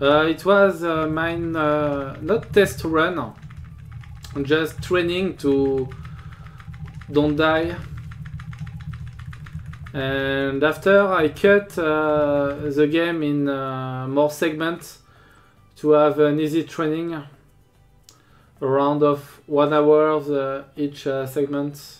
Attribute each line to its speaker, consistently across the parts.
Speaker 1: It was mine, not test run, just training to don't die. And after I cut the game in more segments to have an easy training, a round of 1 hour each segment.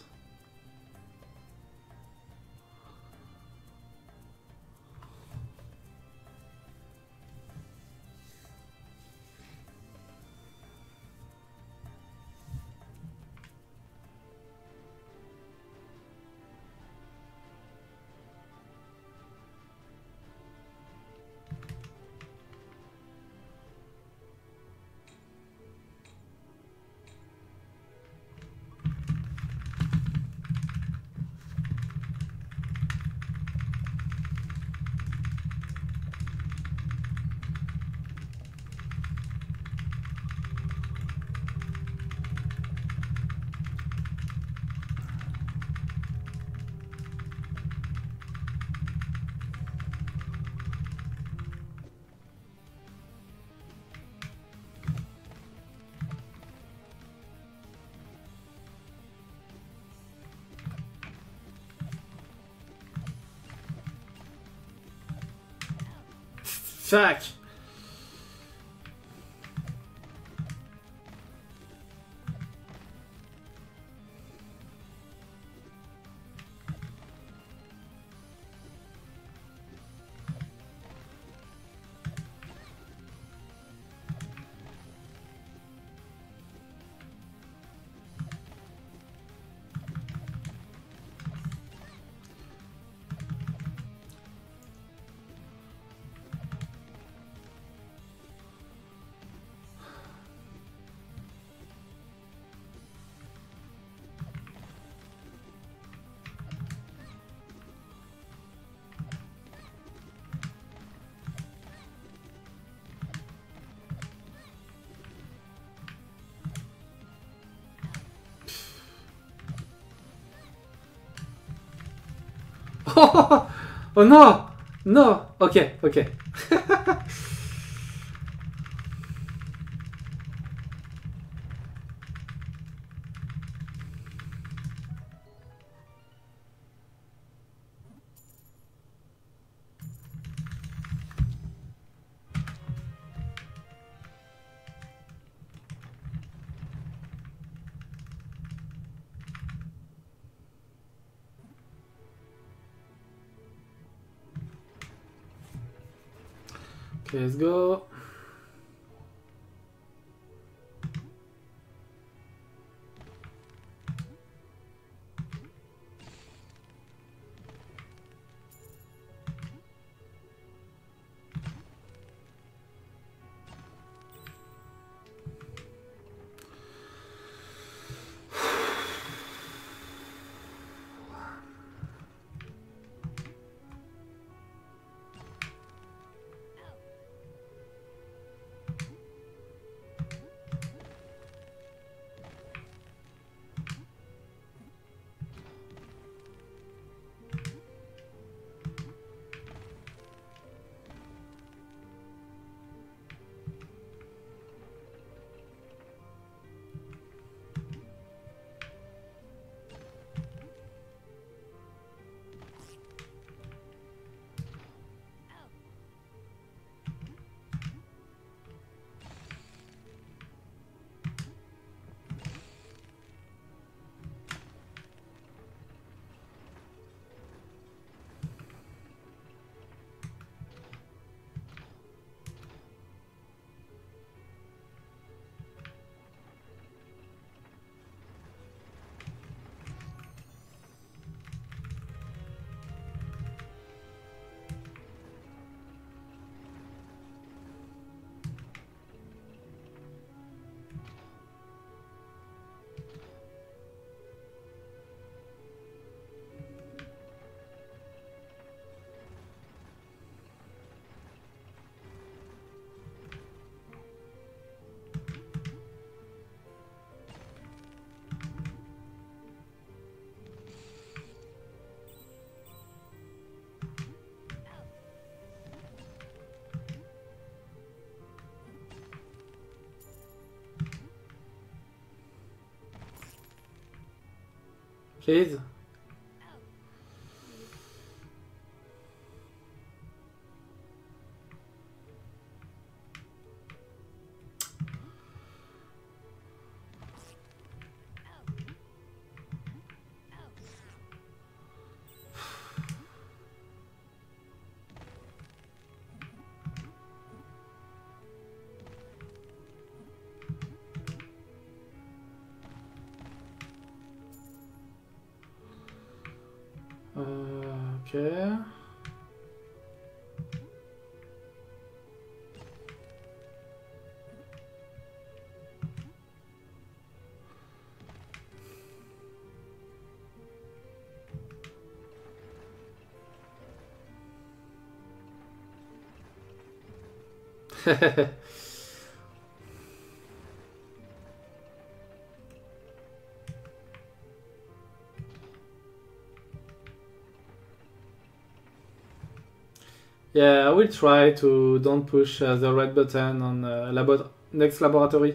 Speaker 1: Fuck! Oh no! No! Okay, okay. Okay, let's go. Please. Okay. Yeah, I will try to don't push the red button on next laboratory.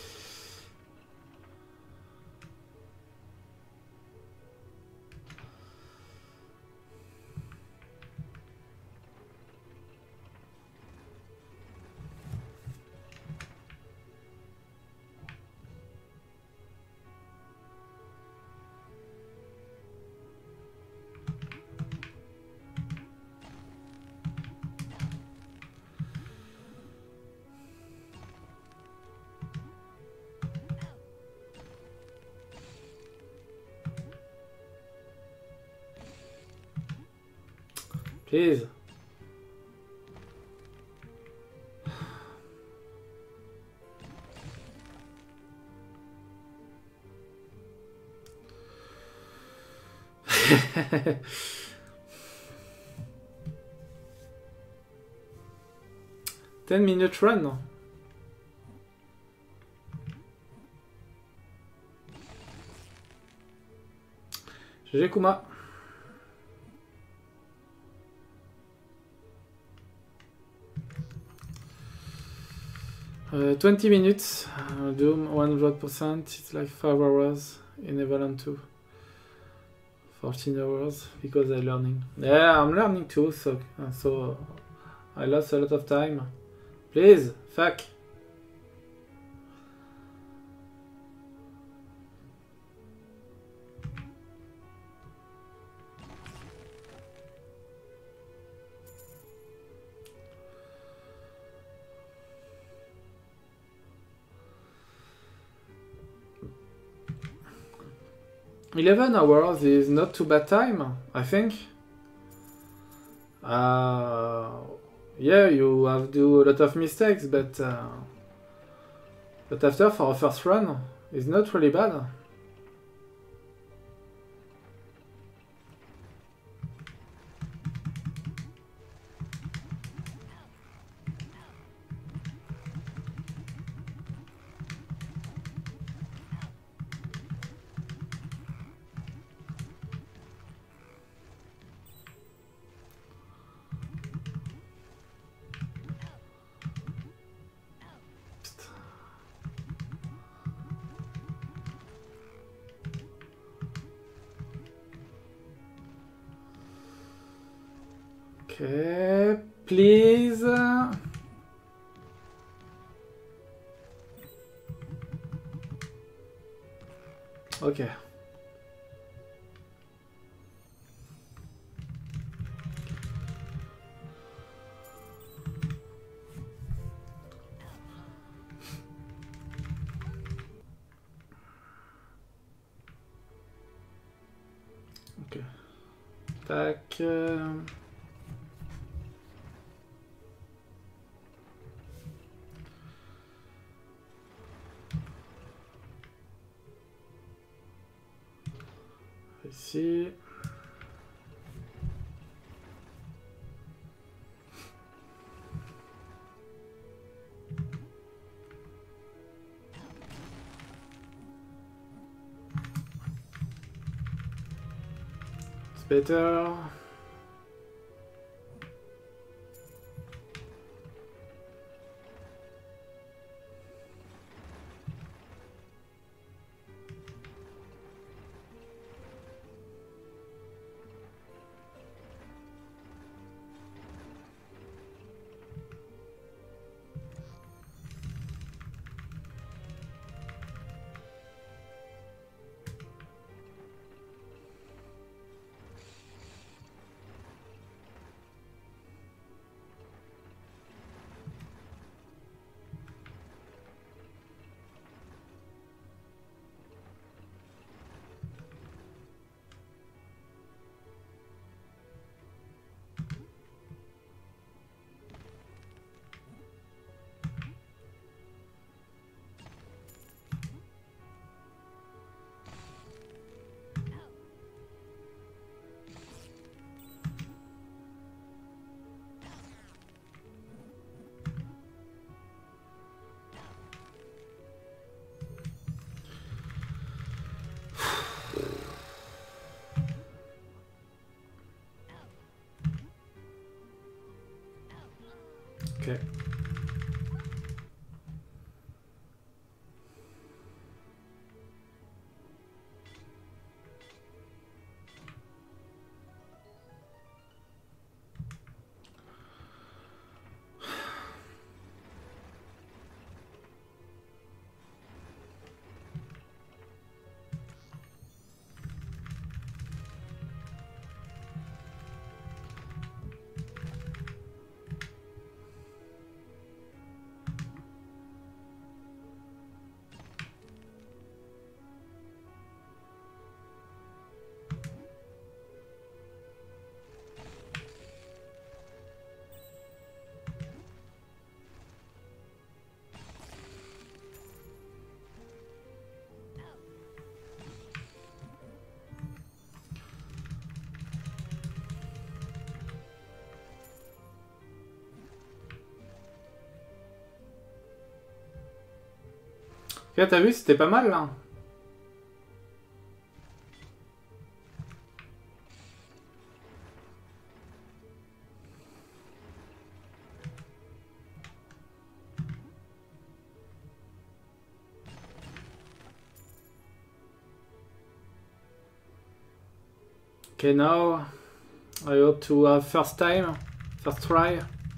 Speaker 1: Please. Ten-minute run. GG Kuma. 20 minutes, Doom 100%, it's like 5 hours in Evalon 2. 14 hours because I'm learning. Yeah, I'm learning too, so I lost a lot of time. Please, fuck. $11 is not too bad time, I think. Yeah, you have to do a lot of mistakes, but after for a first run, it's not really bad. Okay, please. Okay. Okay. Tac. Ici. It's better. Okay. Ok, t'as vu, c'était pas mal là. Okay, now I hope to have first try.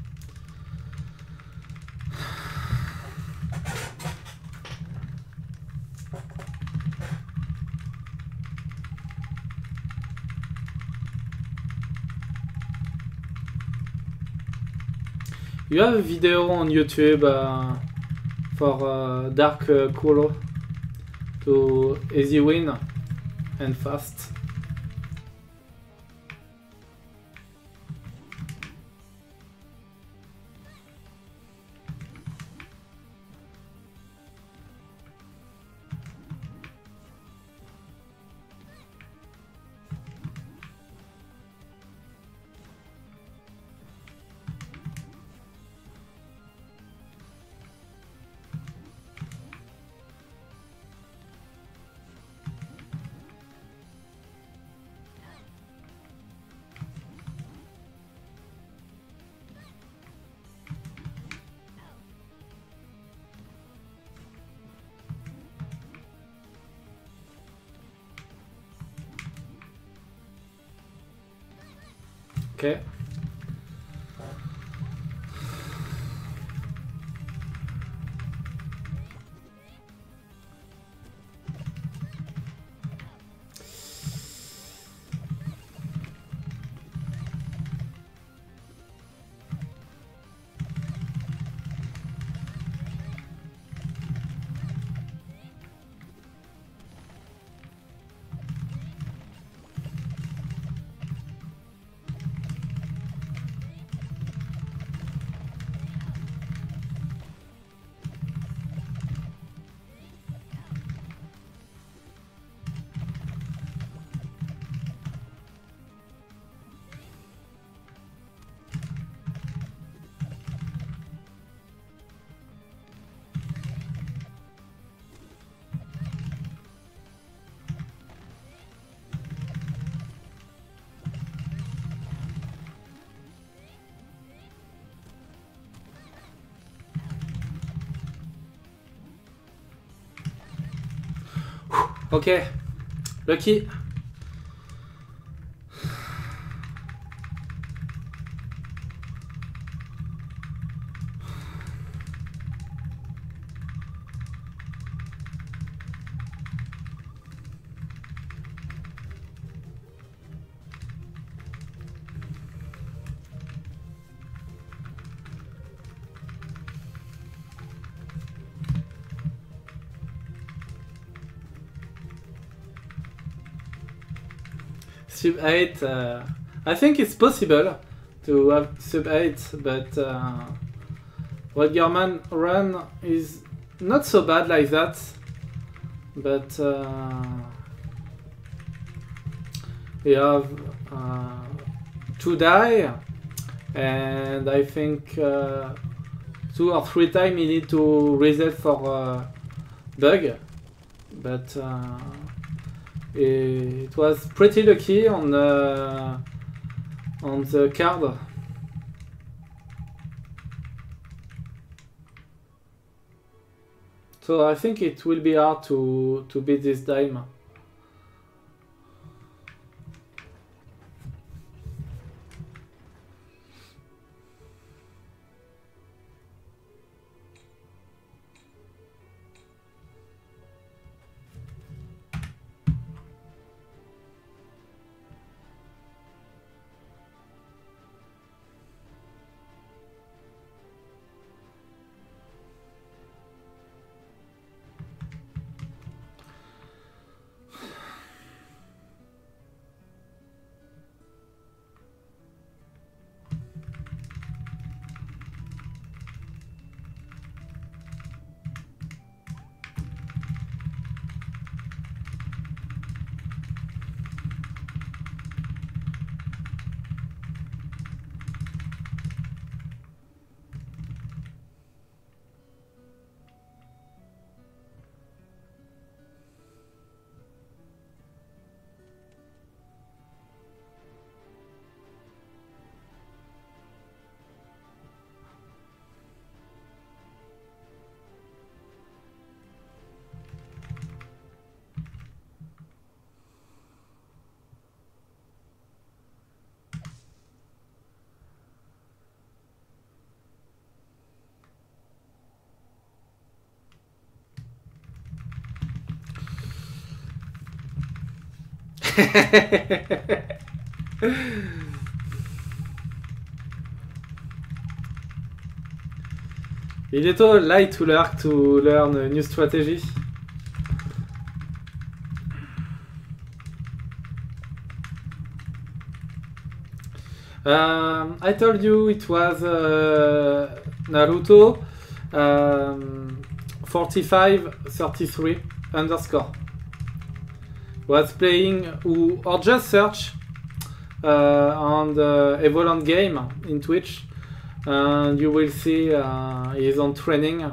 Speaker 1: You have a video on YouTube for Dark Kuro to easy win and fast. Okay. Okay, lucky. Sub 8, I think it's possible to have sub 8, but Rodgerman run is not so bad like that, but we have 2 die, and I think 2 or 3 times you need to reset for bug, but it was pretty lucky on the card. So I think it will be hard to beat this dame. Il est too late to learn a new strategy. I told you it was Naruto 4533 underscore. Was playing or just search on the Evoland game in Twitch and you will see he's on training.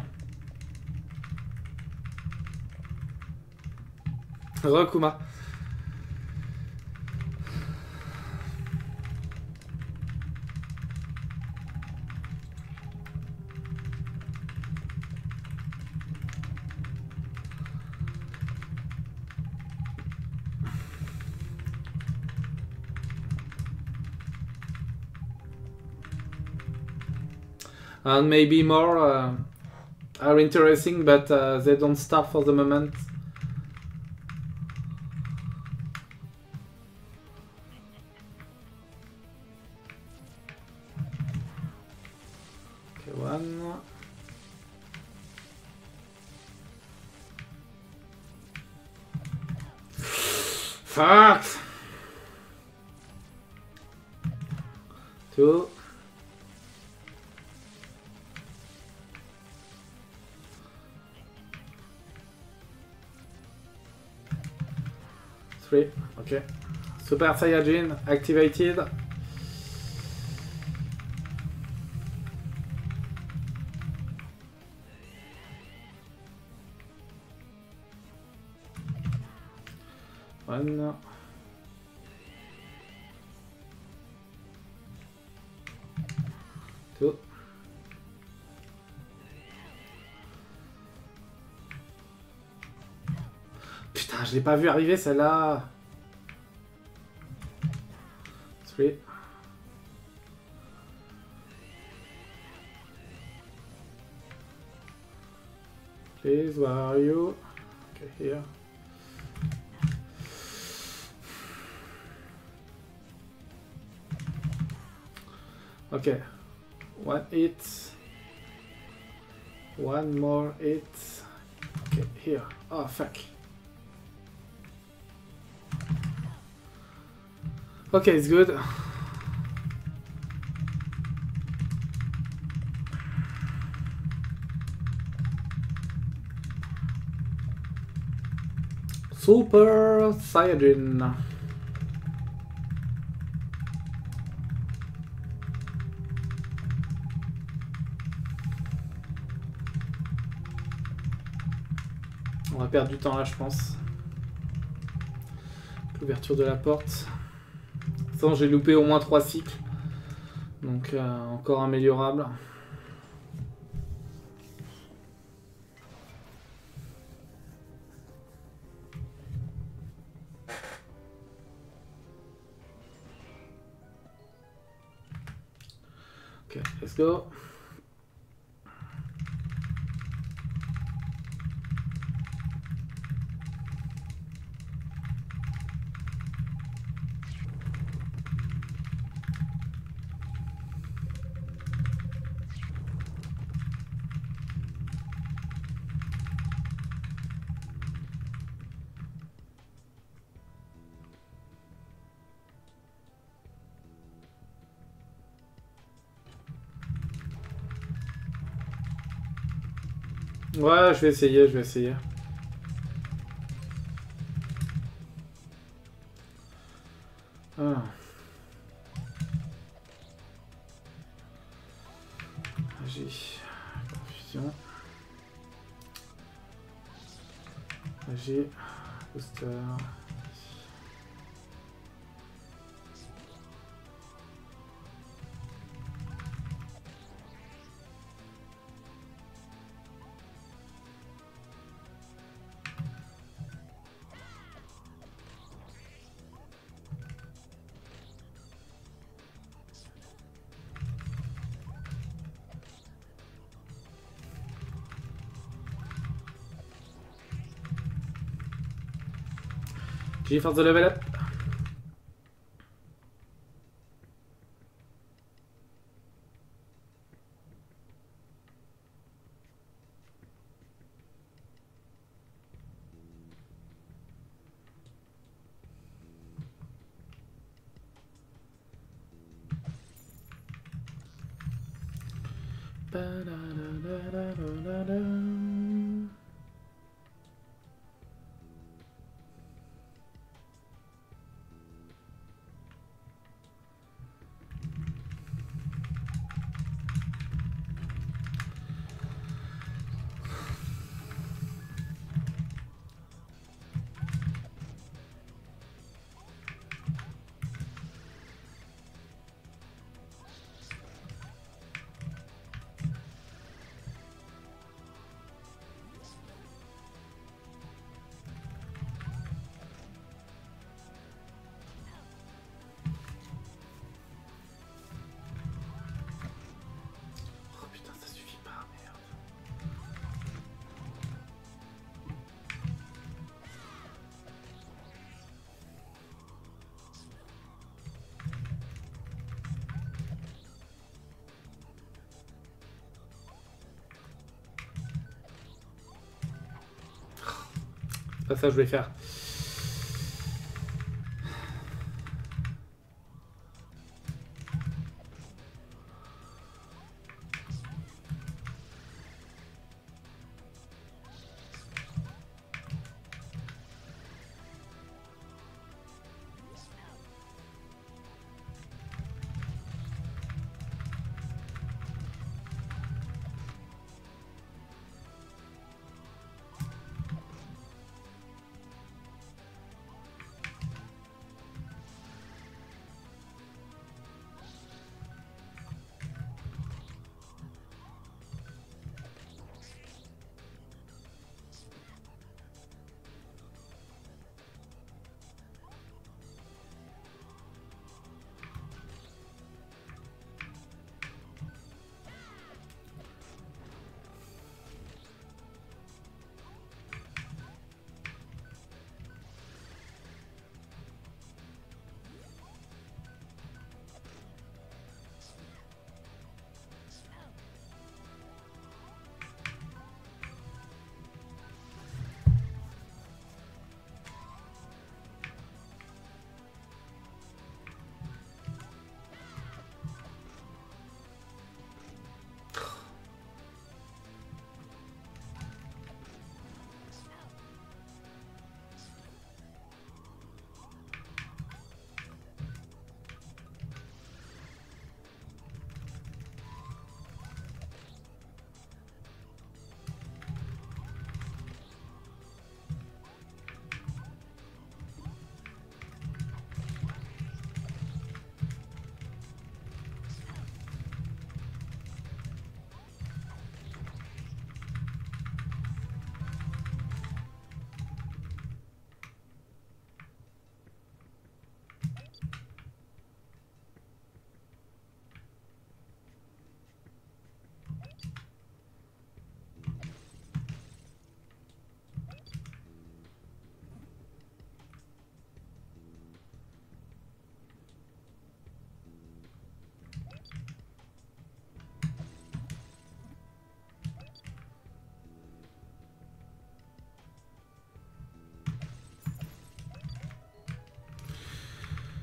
Speaker 1: Rekuma. And maybe more are interesting, but they don't start for the moment. Okay, one. Fuck! Two. Okay. Super Saiyajin activated. One. Two. Putain, je l'ai pas vu arriver celle-là. 3. Please, where are you? Okay, here. Okay, 1 hit. One more hit. Okay, here. Oh, fuck. Okay, it's good. Super Saiyajin. On va perdre du temps là, je pense. L'ouverture de la porte. Attends, j'ai loupé au moins 3 cycles. Donc encore améliorable. Okay, let's go. Ouais, je vais essayer, je vais essayer. Ah. Magie. Confusion. Magie. Booster. G for the level up. Oh putain, ça suffit pas, merde. C'est pas ça que je voulais faire.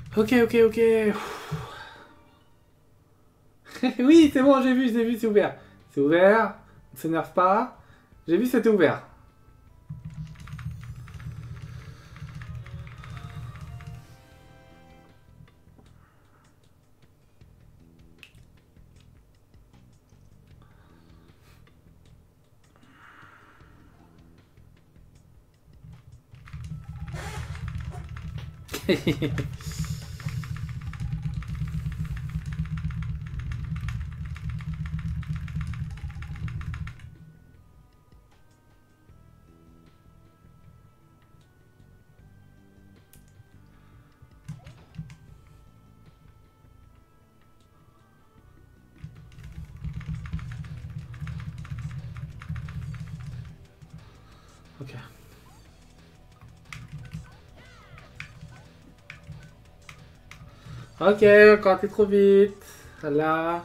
Speaker 1: Ok, ok, ok. Oui, c'est bon, j'ai vu, c'est ouvert. C'est ouvert, on s'énerve pas. J'ai vu, c'était ouvert. Ok. Ok, encore t'es trop vite. Là.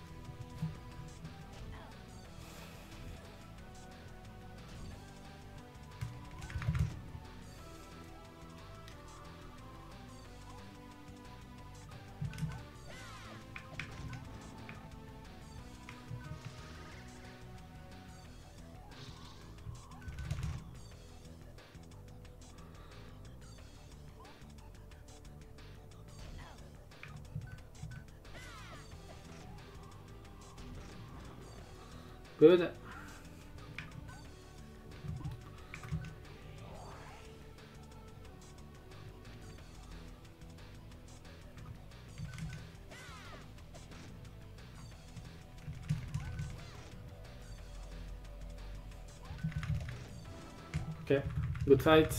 Speaker 1: Good. Ok. Good fight.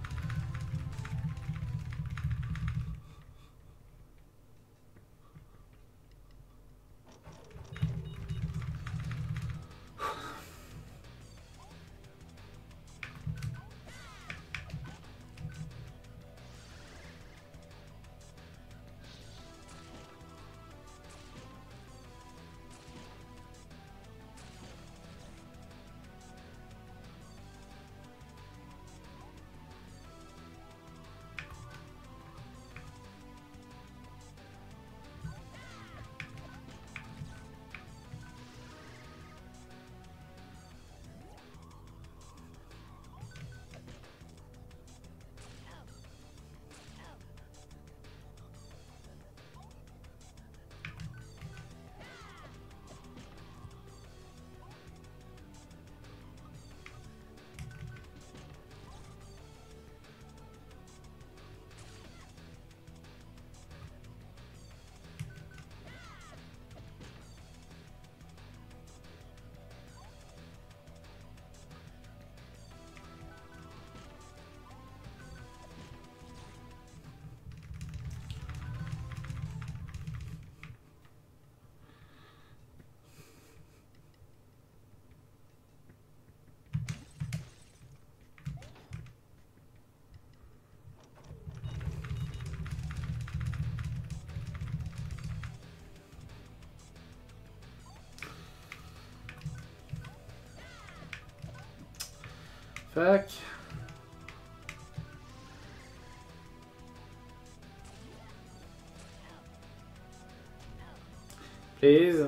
Speaker 1: Fuck. Please.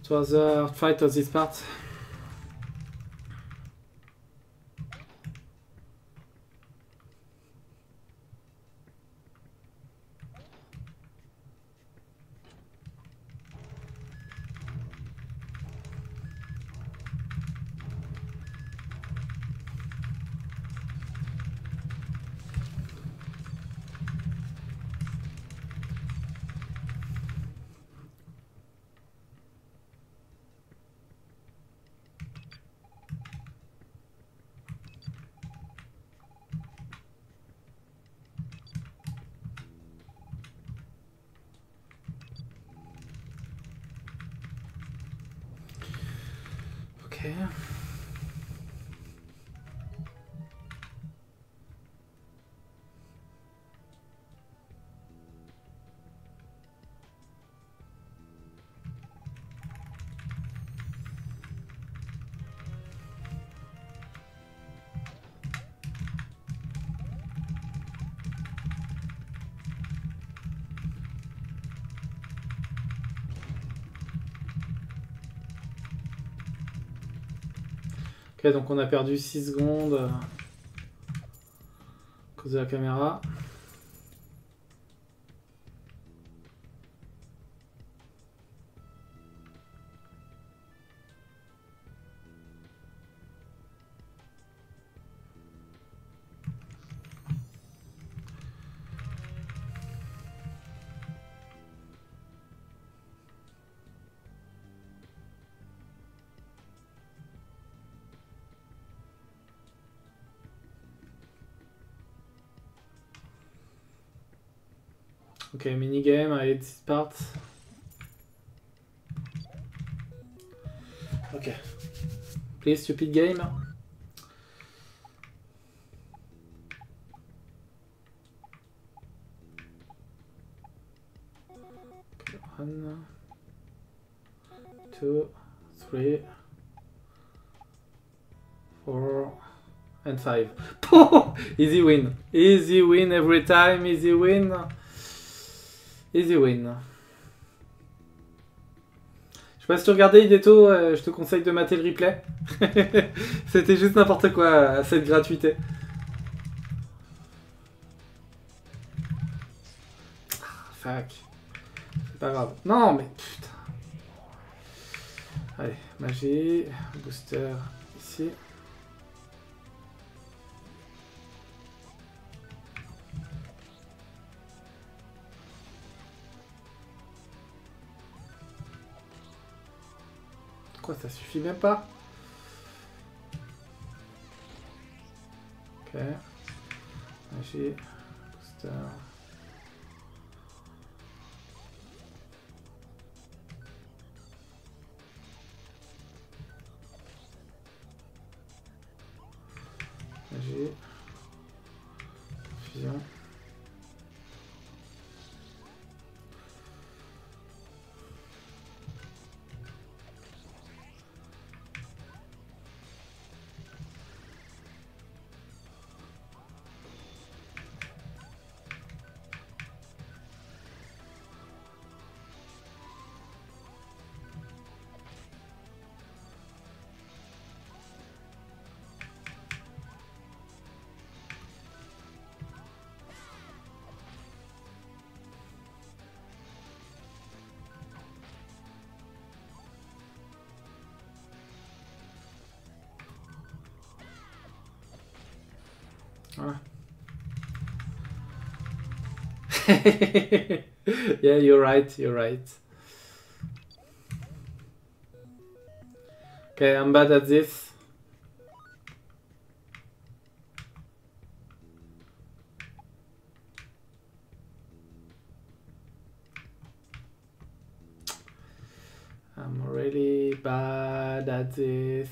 Speaker 1: was the hard fight of this part. Okay. Ok, donc on a perdu 6 secondes à cause de la caméra. Okay, minigame, I hate this part. Okay. Please, stupid game. Okay, 1, 2, 3, 4, and 5. Easy win. Easy win every time, easy win. Easy win. Je sais pas si tu regardais Hideto, je te conseille de mater le replay. C'était juste n'importe quoi, cette gratuité. Ah, fuck. C'est pas grave. Non, mais putain. Allez, magie, booster ici. Quoi, ça suffit même pas? Ok. Magie, booster. Magie. Fusion. Ah. Yeah, you're right, you're right. Okay, I'm bad at this. I'm really bad at this.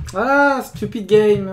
Speaker 1: Ah, stupid game.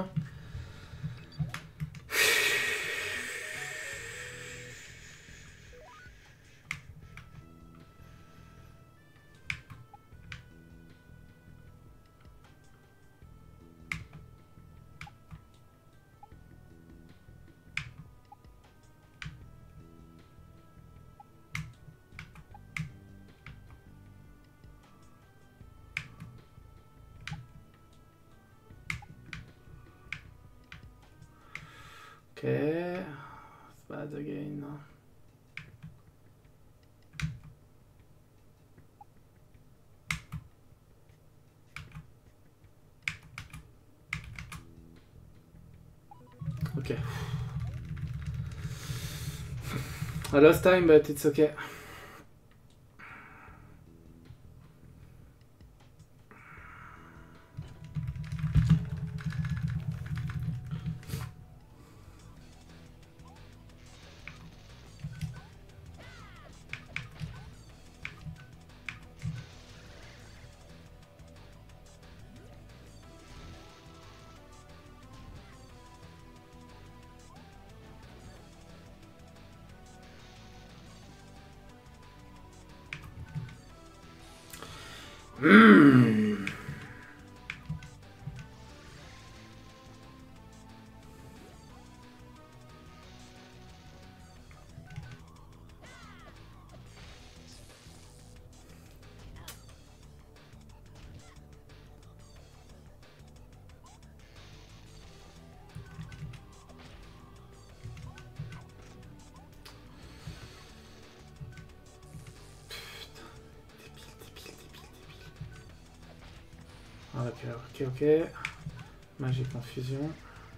Speaker 1: Okay, it's bad again. Okay. I lost time, but it's okay. Ok. Magie confusion.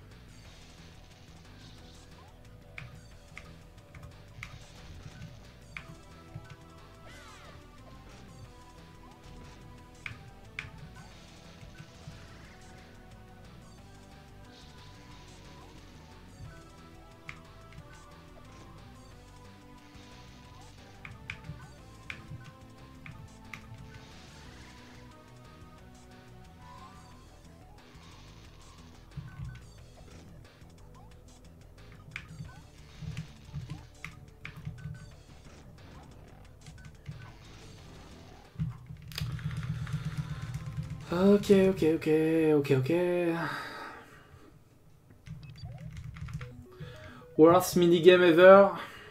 Speaker 1: Ok. Worst minigame ever.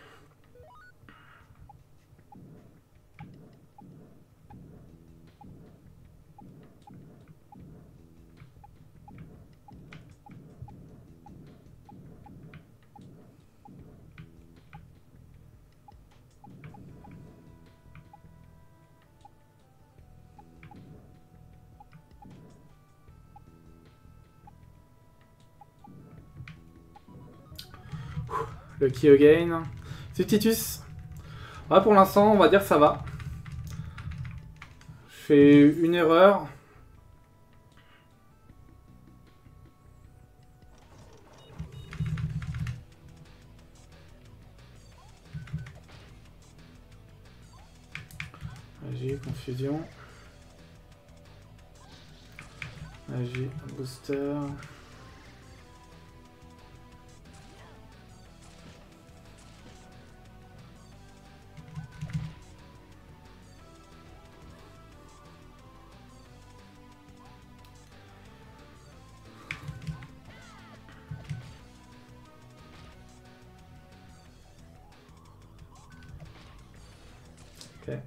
Speaker 1: Le key again. Subtitus. Ouais, pour l'instant, on va dire que ça va. Je fais une erreur. Magie, confusion. Magie, booster. Ok.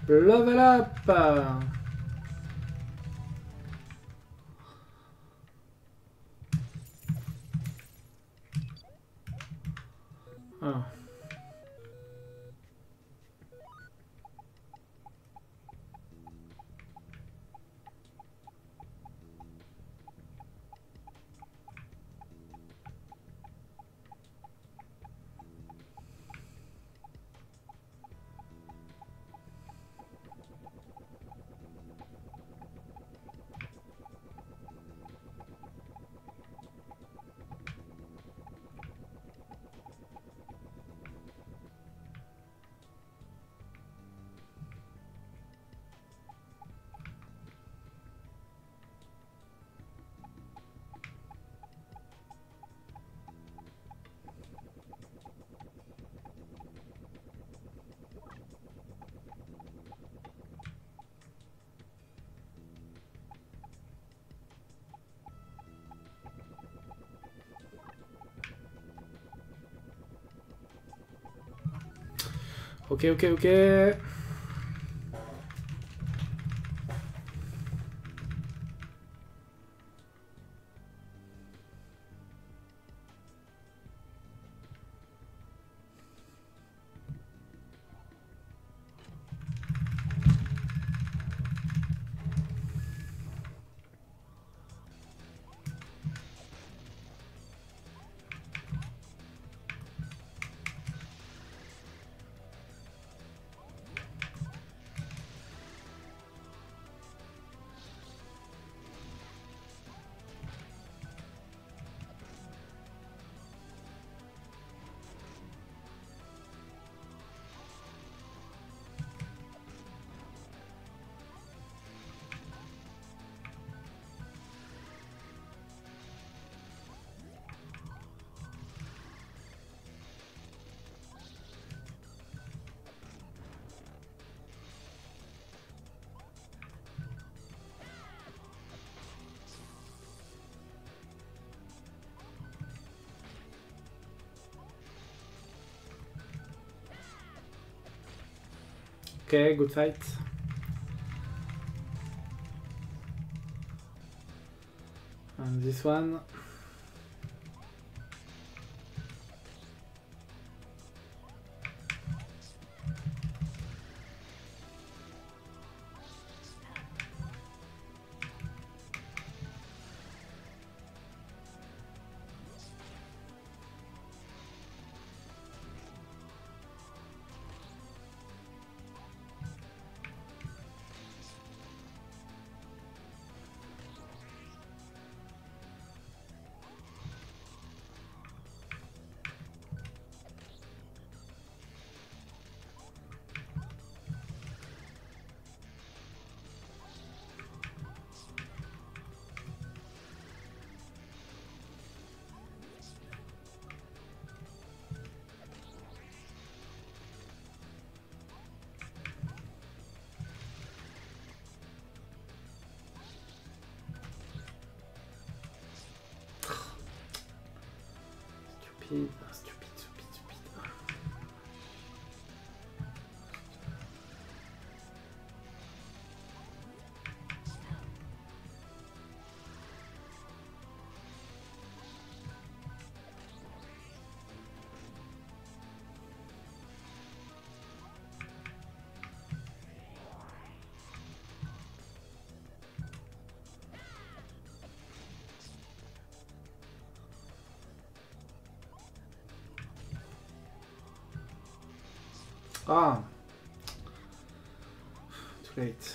Speaker 1: Level up. Oh. Ok. Okay, good fight. And this one. Stupid. Ah, too late.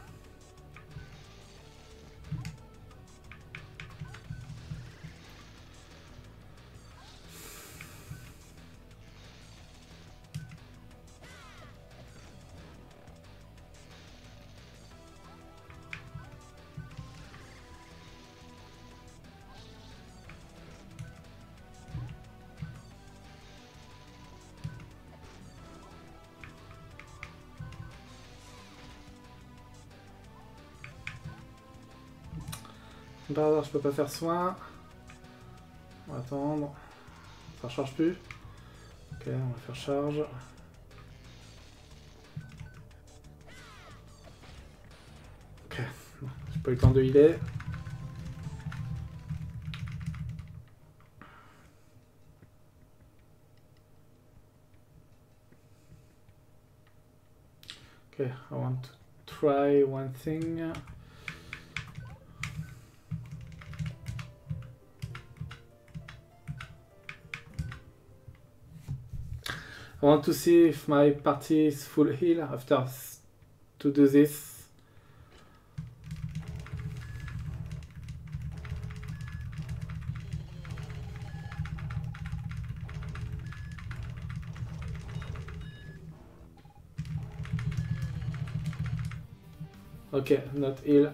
Speaker 1: Par hasard, je peux pas faire soin. On va attendre. Ça recharge plus. Ok, on va faire charge. J'ai pas eu le temps de healer. Okay, I want to try one thing. I want to see if my party is full heal after to do this. Okay, not heal.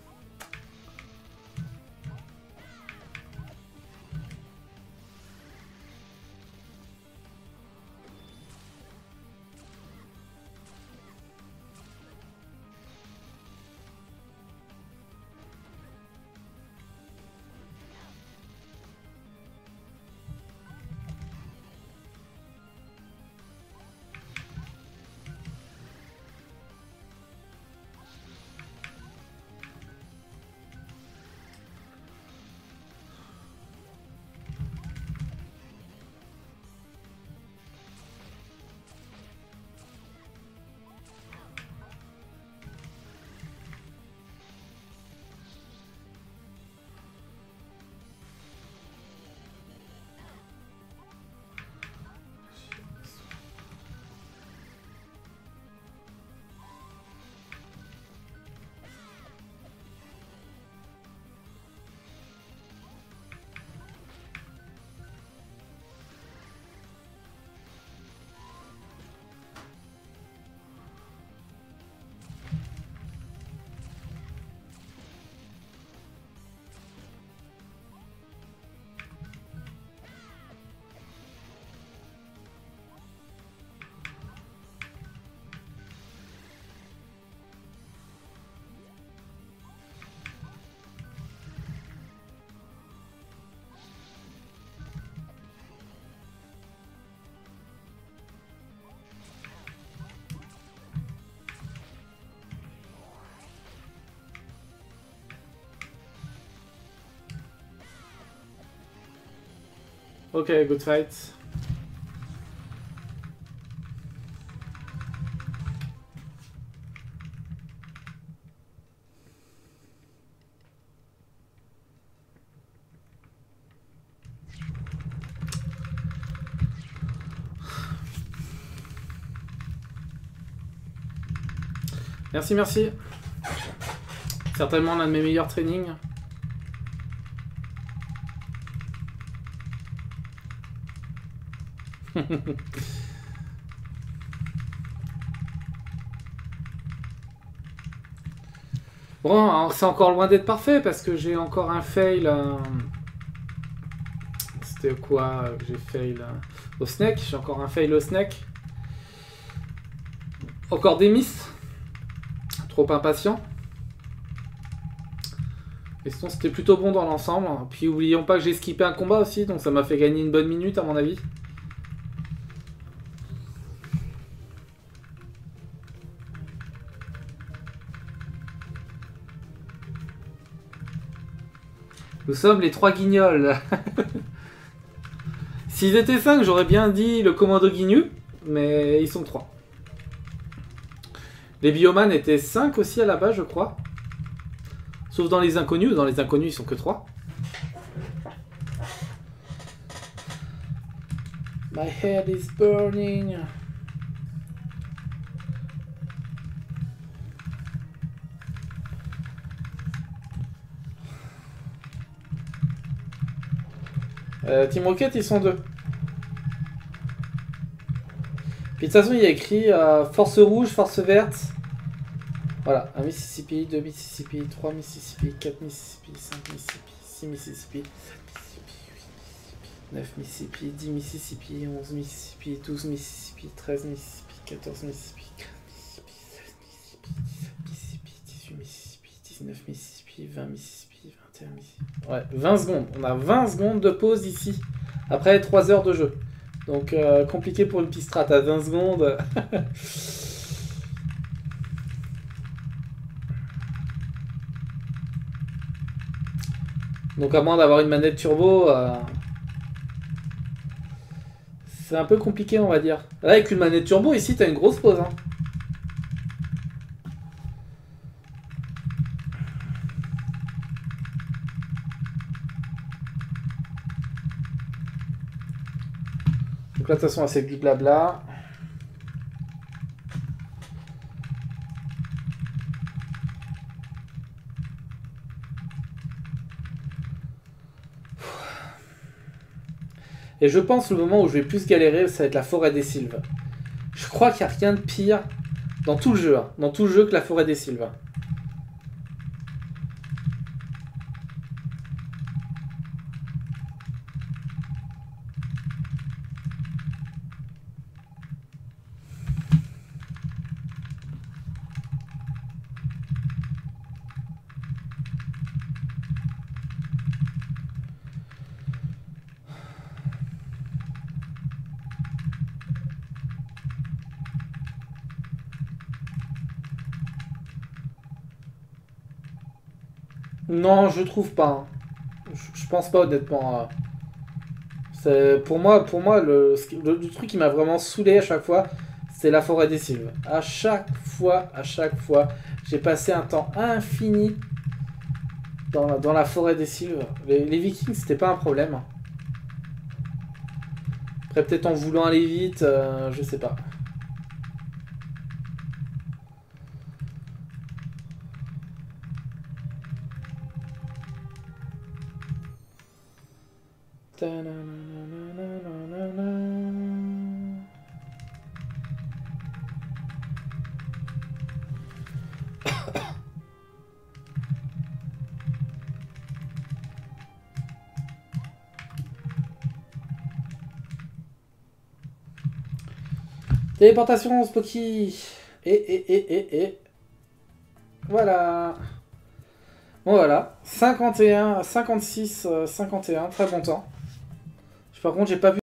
Speaker 1: Okay, good fight. Merci, merci. Certainement l'un de mes meilleurs trainings. Bon, c'est encore loin d'être parfait parce que j'ai encore un fail. C'était quoi que j'ai fail au snake. J'ai encore un fail au snake. Encore des miss. Trop impatient. Et sinon, c'était plutôt bon dans l'ensemble. Puis, oublions pas que j'ai skippé un combat aussi, donc ça m'a fait gagner une bonne minute à mon avis. Nous sommes les 3 guignols. S'ils étaient 5, j'aurais bien dit le commando guignou, mais ils sont 3. Les biomanes étaient 5 aussi à la base, je crois. Sauf dans les inconnus. Dans les inconnus, ils sont que 3. My head is burning. Team Rocket, ils sont 2. Puis de toute façon, il y a écrit force rouge, force verte. Voilà, 1 Mississippi, 2 Mississippi, 3 Mississippi, 4 Mississippi, 5 Mississippi, 6 Mississippi, 7 Mississippi, 8 Mississippi, 9 Mississippi, 10 Mississippi, 11 Mississippi, 12 Mississippi, 13 Mississippi, 14 Mississippi, 15 Mississippi, 16 Mississippi, 17 Mississippi, 18 Mississippi, 19 Mississippi, 20 Mississippi, 21 Mississippi. Ouais, 20 secondes. On a 20 secondes de pause ici. Après 3 heures de jeu. Donc compliqué pour une piste strat à 20 secondes. Donc à moins d'avoir une manette turbo, c'est un peu compliqué on va dire. Là avec une manette turbo ici t'as une grosse pause. Hein. Donc là de toute façon c'est du blabla. Et je pense le moment où je vais plus galérer, ça va être la forêt des sylves. Je crois qu'il n'y a rien de pire dans tout le jeu, hein, dans tout le jeu que la forêt des sylves. Non, je trouve pas. Hein. Je pense pas honnêtement. Pour moi le truc qui m'a vraiment saoulé à chaque fois, c'est la forêt des sylves. À chaque fois, j'ai passé un temps infini dans la forêt des sylves. Les vikings, c'était pas un problème. Après, peut-être en voulant aller vite, je sais pas. Téléportation, Spocky. Et. Voilà. Bon, voilà. 51, 56, 51. Très bon temps. Par contre, j'ai pas vu